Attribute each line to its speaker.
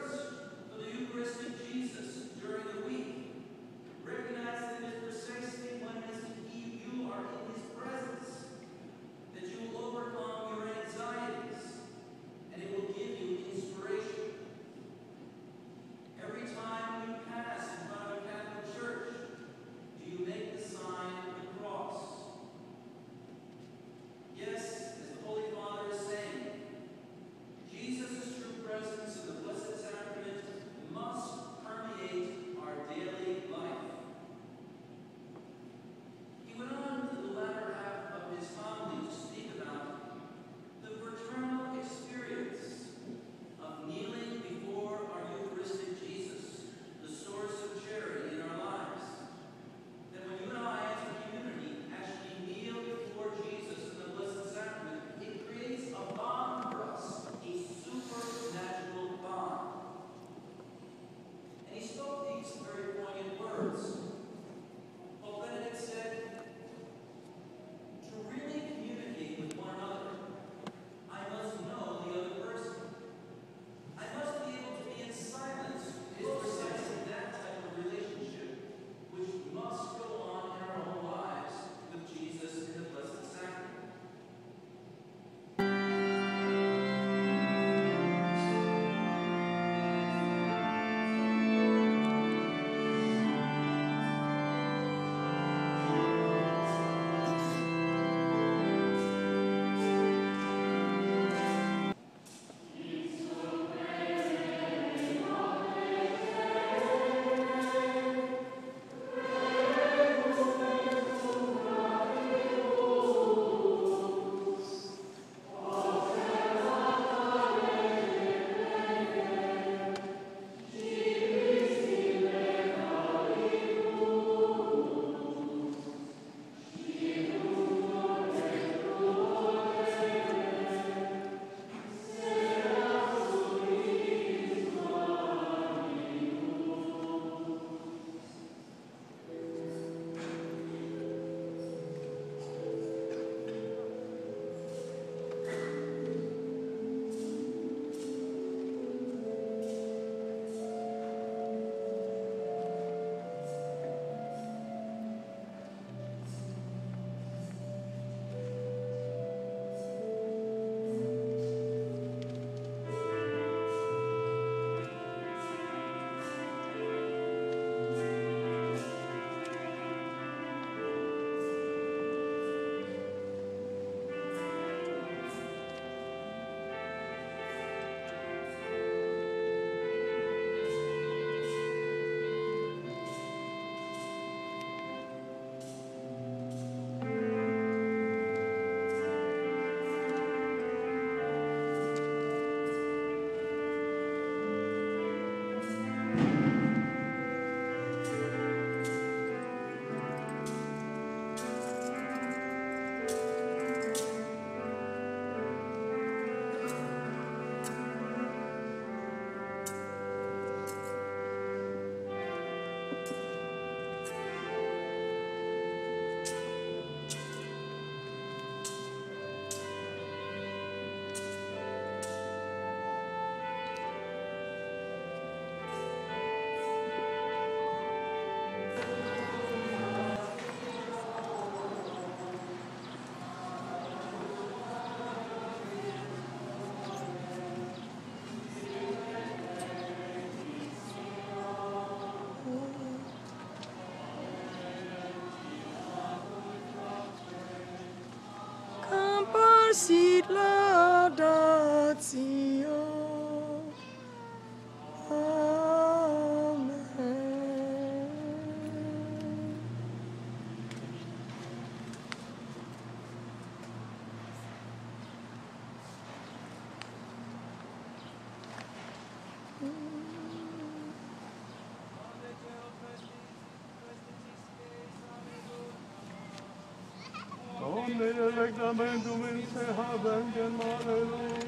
Speaker 1: reverence for the Eucharistic Jesus during the week. Recognize that it is precisely when you are in his presence that you will overcome your anxieties, and it will give you inspiration. Every time you pass in front of a Catholic church, do you make the sign of the cross? Yes, as the Holy Father is saying, Jesus' true presence in the Blessed Sacrament must permeate our daily life. He went on to the latter half of his homily to speak about the fraternal experience of kneeling before our Eucharistic Jesus, the source of charity in our lives. That when you and I, as a community, actually kneel before Jesus in the Blessed Sacrament, it creates a bond for us, a supernatural bond. And he spoke these very poignant words. Pope Benedict said, to really communicate with one another, I must know the other person. I must be able to be in silence. It is precisely that type of relationship which must go on in our own lives with Jesus in the Blessed Sacrament.
Speaker 2: Sit laudatio. Amen.
Speaker 3: Omne electamentum in se habent in Alleluia.